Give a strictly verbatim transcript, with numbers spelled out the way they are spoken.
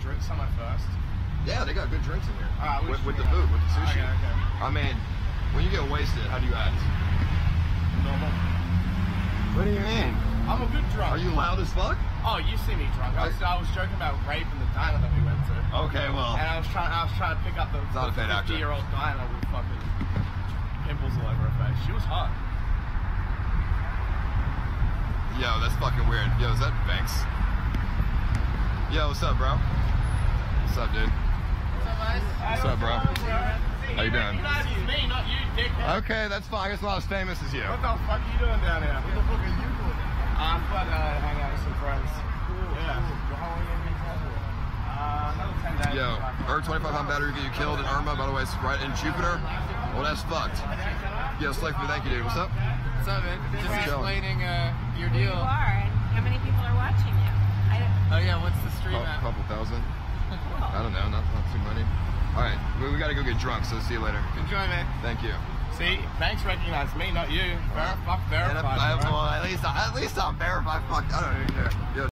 drinks somewhere first? Yeah, they got good drinks in here. Uh, with with the food, with the sushi. Okay, okay. I mean, when you get wasted, how do you act? Normal. What do you mean? I'm a good drunk. Are you loud as fuck? Oh, you see me drunk. I was, I was joking about rape in the diner that we went to. Okay, well. And I was trying I was trying to pick up the fifty-year-old diner with fucking pimples all over her face. She was hot. Yo, that's fucking weird. Yo, is that Banks? Yo, what's up, bro? What's up, dude? What's up, guys? What's up, bro? How you doing? It's me, not you, dickhead. Okay, that's fine. I guess I'm not as famous as you. What the fuck are you doing down here? What the fuck are you doing? I'm about to uh, hang out with some friends. Cool. Yeah. Cool. How long are you going to be traveling? Uh, another ten days. Yo, Earth twenty-five pound battery get you killed in Irma, by the way, it's right in Jupiter. Well, that's fucked. Yo, Slave, thank you, dude. What's up? What's up, man? Just explaining uh, your deal. You are, and how many people are watching you? I don't... Oh yeah, what's the stream A at? couple thousand. I don't know, not, not too many. All right, we, we gotta go get drunk, so see you later. Enjoy, man. Thank you. See, Banks recognized me, not you. Ver fuck verified. I, well, at least, at least I'm verified. Fuck, I don't even care. Yo.